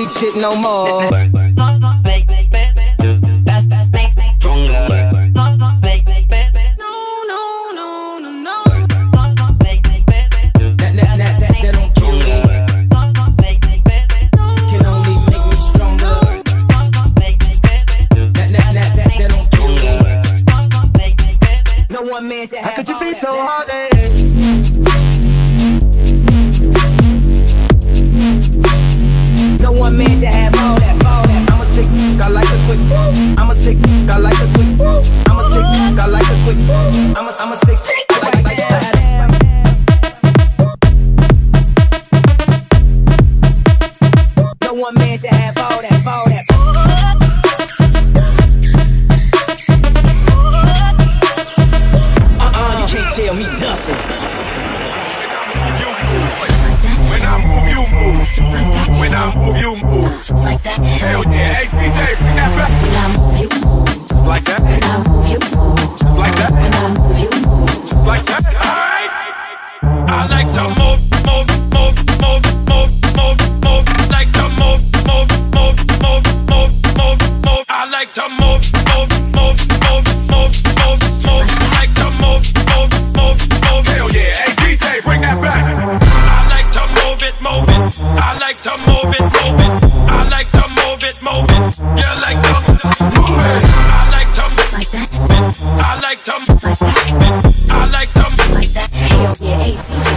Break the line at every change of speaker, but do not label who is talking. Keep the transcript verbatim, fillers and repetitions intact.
ain't shit no more.
How could you be so heartless? No one man should have all that, all that. I'm a sick, I like a quick woo. I'm a sick, I like a quick woo. I'm a sick, I like a quick woo. I'm a, I'm a sick, I like, like that. No one man should have all that, all that. Tell me nothing.
When I move, you move. When I move, you move.
Like that.
Hell yeah, hey D J, bring that back.
When I move, you move.
Like that.
When I move, you move.
Like that.
When I move, you move.
Like that. Alright. I like to move, move, move, move, move, move, move. Like to move, move, move, move, move, move, move. I like to move, move, move, move, move, move, move. Like to move, move, move, move. Hell yeah, hey D J, bring that back. I like to move it, move it. I like to move it, move it. I like to move it, move it. You like to move it. I like to move it. I like to move it. I like to move it.
Like that. Hell yeah, hey.